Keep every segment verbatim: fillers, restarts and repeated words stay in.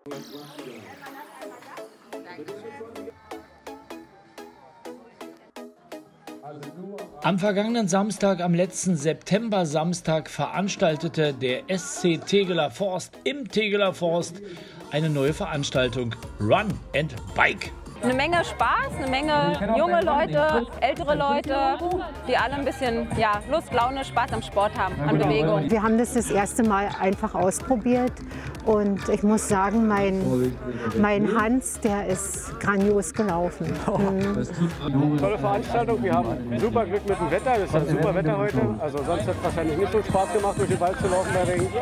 Am vergangenen Samstag, am letzten September-Samstag, veranstaltete der S C Tegeler Forst im Tegeler Forst eine neue Veranstaltung, Run and Bike. Eine Menge Spaß, eine Menge junge Leute, ältere Leute, die alle ein bisschen ja, Lust, Laune, Spaß am Sport haben, an Bewegung. Wir haben das das erste Mal einfach ausprobiert und ich muss sagen, mein, mein Hans, der ist grandios gelaufen. Mhm. Tolle Veranstaltung, wir haben super Glück mit dem Wetter, das ist ein super Wetter heute. Also sonst hat es wahrscheinlich nicht so Spaß gemacht, durch den Wald zu laufen bei Regen.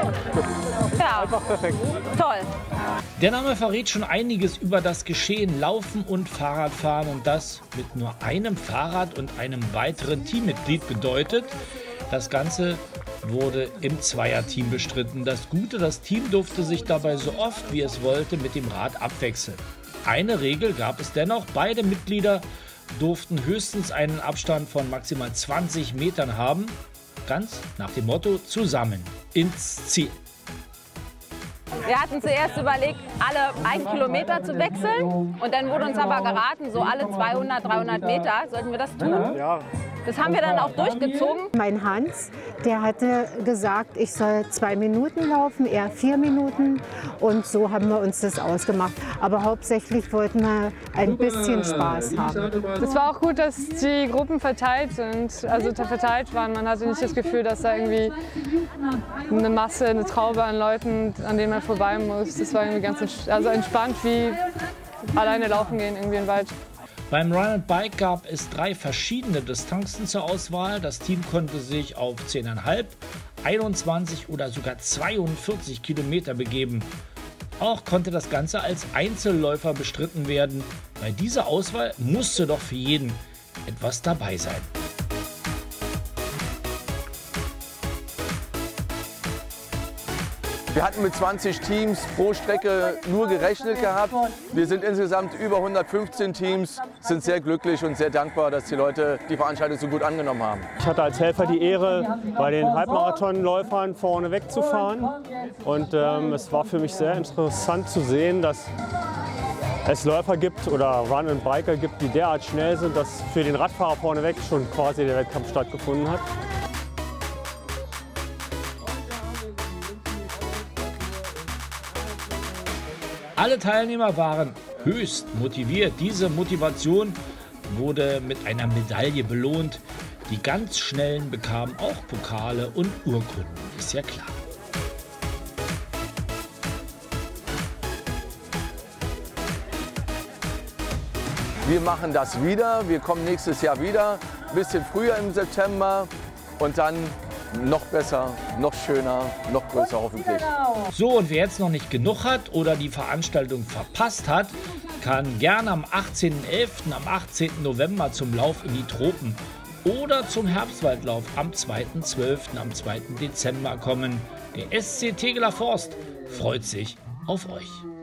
Ja, Einfach perfekt. Toll. Der Name verrät schon einiges über das Geschehen Laufen und Fahrradfahren und das mit nur einem Fahrrad und einem weiteren Teammitglied bedeutet. Das Ganze wurde im Zweierteam bestritten. Das Gute, das Team durfte sich dabei so oft wie es wollte mit dem Rad abwechseln. Eine Regel gab es dennoch, beide Mitglieder durften höchstens einen Abstand von maximal zwanzig Metern haben, ganz nach dem Motto zusammen ins Ziel. Wir hatten zuerst überlegt, alle einen Kilometer zu wechseln und dann wurde uns aber geraten, so alle zweihundert, dreihundert Meter sollten wir das tun. Ja. Das haben wir dann auch durchgezogen. Mein Hans, der hatte gesagt, ich soll zwei Minuten laufen, er vier Minuten und so haben wir uns das ausgemacht. Aber hauptsächlich wollten wir ein bisschen Spaß haben. Es war auch gut, dass die Gruppen verteilt sind, also verteilt waren. Man hatte nicht das Gefühl, dass da irgendwie eine Masse, eine Traube an Leuten, an denen man vorbei muss. Das war irgendwie ganz also entspannt, wie alleine laufen gehen irgendwie im Wald. Beim Run and Bike gab es drei verschiedene Distanzen zur Auswahl. Das Team konnte sich auf zehn Komma fünf, einundzwanzig oder sogar zweiundvierzig Kilometer begeben. Auch konnte das Ganze als Einzelläufer bestritten werden. Bei dieser Auswahl musste doch für jeden etwas dabei sein. Wir hatten mit zwanzig Teams pro Strecke nur gerechnet gehabt. Wir sind insgesamt über hundertfünfzehn Teams, sind sehr glücklich und sehr dankbar, dass die Leute die Veranstaltung so gut angenommen haben. Ich hatte als Helfer die Ehre, bei den Halbmarathonläufern vorne wegzufahren. Und ähm, es war für mich sehr interessant zu sehen, dass es Läufer gibt oder Run and Biker gibt, die derart schnell sind, dass für den Radfahrer vorneweg schon quasi der Wettkampf stattgefunden hat. Alle Teilnehmer waren höchst motiviert. Diese Motivation wurde mit einer Medaille belohnt. Die ganz Schnellen bekamen auch Pokale und Urkunden, ist ja klar. Wir machen das wieder, wir kommen nächstes Jahr wieder, ein bisschen früher im September und dann noch besser, noch schöner, noch größer hoffentlich. So, und wer jetzt noch nicht genug hat oder die Veranstaltung verpasst hat, kann gerne am achtzehnten elften, am achtzehnten November zum Lauf in die Tropen oder zum Herbstwaldlauf am zweiten zwölften, am zweiten Dezember kommen. Der S C Tegeler Forst freut sich auf euch.